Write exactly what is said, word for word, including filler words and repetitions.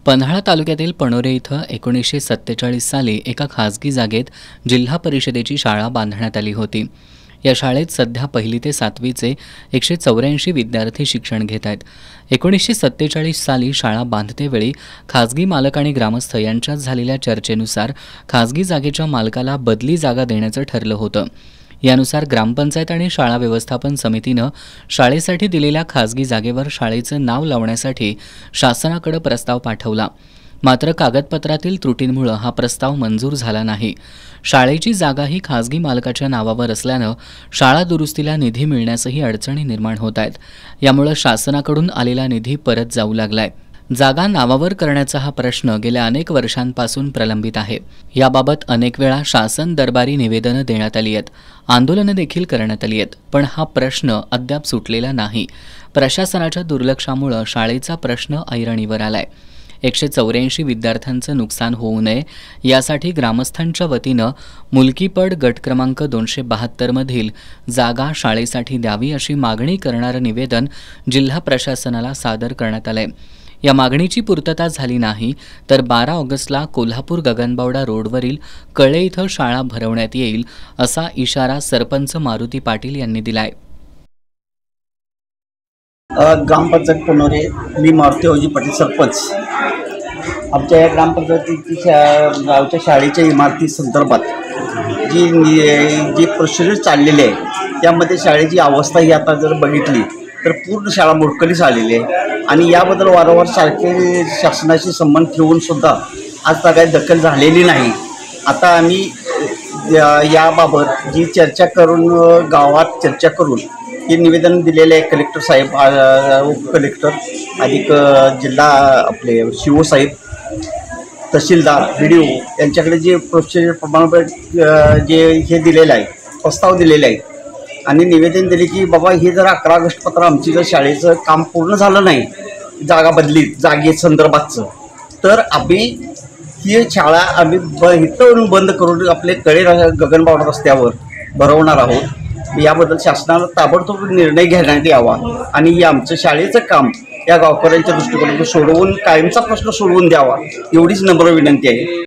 पन्हाळा तालुक्यातील पणोरे इथं एकोणीसशे सत्तेचाळीस साली एका खासगी जागेत जिल्हा परिषदेची शाळा बांधण्यात आली होती। या शाळेत सध्या पहिली ते सातवीचे एकशे चौऱ्याऐंशी विद्यार्थी शिक्षण घेत आहेत। एकोणीसशे सत्तेचाळीस साली शाळा बांधतेवेळी खासगी मालक आणि ग्रामस्थ यांच्यात झालेल्या चर्चेनुसार खासगी जागेच्या मालकाला बदली जागा देण्याचं ठरलं होतं। यानुसार ग्रामपंचायत आणि शाळा व्यवस्थापन समितीनं शाळेसाठी दिलेल्या खासगी जागेवर शाळेचं नाव लावण्यासाठी शासनाकडे प्रस्ताव पाठवला। मात्र कागदपत्रातील त्रुटींमुळे हा प्रस्ताव मंजूर झाला नाही। शाळेची जागा ही खासगी मालकाच्या नावावर असल्यानं शाळा दुरुस्तीला निधी मिळण्यासही अडचणी निर्माण होत आहेत। यामुळे शासनाकडून आलेला निधी परत जाऊ लागलाय। जागा नावावर करण्याचा हा प्रश्न गेल्या अनेक वर्षांपासून प्रलंबित आहे। याबाबत अनेक वेळा शासन दरबारी निवेदनं देण्यात आली आहेत, आंदोलनं देखील करण्यात आली आहेत, पण हा प्रश्न अद्याप सुटलेला नाही। प्रशासनाच्या दुर्लक्षामुळे शाळेचा प्रश्न ऐरणीवर आलाय। एकशे चौऱ्याऐंशी विद्यार्थ्यांचं नुकसान होऊ नये यासाठी ग्रामस्थांच्या वतीनं मुलकीपड गट क्रमांक दोनशे बहात्तर मधील जागा शाळेसाठी द्यावी अशी मागणी करणारं निवेदन जिल्हा प्रशासनाला सादर करण्यात आलंय। या मागणीची पूर्तता झाली नाही तर बारा ऑगस्टला कोल्हापूर गगनबावडा रोडवरील कळे इथं शाळा भरवण्यात येईल असा इशारा सरपंच मारुती पाटील यांनी दिलाय। ग्रामपंचायत पणोरे, मी मारुती अवजी पाटील सरपंच। आमच्या या ग्रामपंचायतीची शा गावच्या शाळेच्या इमारती संदर्भात जी जी प्रोसिजर चाललेली आहे त्यामध्ये शाळेची अवस्था ही आता जर बघितली तर पूर्ण शाळा मोडकळीस आलेली आहे आणि याबद्दल वारंवार सारखे शासनाशी संबंध ठेवून सुद्धा आज काही दखल झालेली नाही। आता आम्ही याबाबत जी चर्चा करून गावात चर्चा करून हे निवेदन दिलेले आहे कलेक्टर साहेब, उप कलेक्टर अधिक जिल्हा आपले शिव साहेब, तहसीलदार, बी डी ओ यांच्याकडे जे प्रोसिजर प्रमाणपत्र जे हे दिलेलं आहे, प्रस्ताव दिलेला आहे आणि निवेदन दिले की बाबा हे जर अकरा ऑगस्ट पत्र आमची जर शाळेचं काम पूर्ण झालं नाही जागा बदली जागे संदर्भातचं तर आम्ही ही शाळा आम्ही ब इथं बंद करून आपले कळे गगनबावडा रस्त्यावर भरवणार आहोत। याबद्दल शासनाला ताबडतोब निर्णय घेण्यात यावा आणि हे आमचं शाळेचं काम या गावकऱ्यांच्या दृष्टिकोनातून सोडवून कायमचा प्रश्न सोडवून द्यावा एवढीच नम्र विनंती आहे।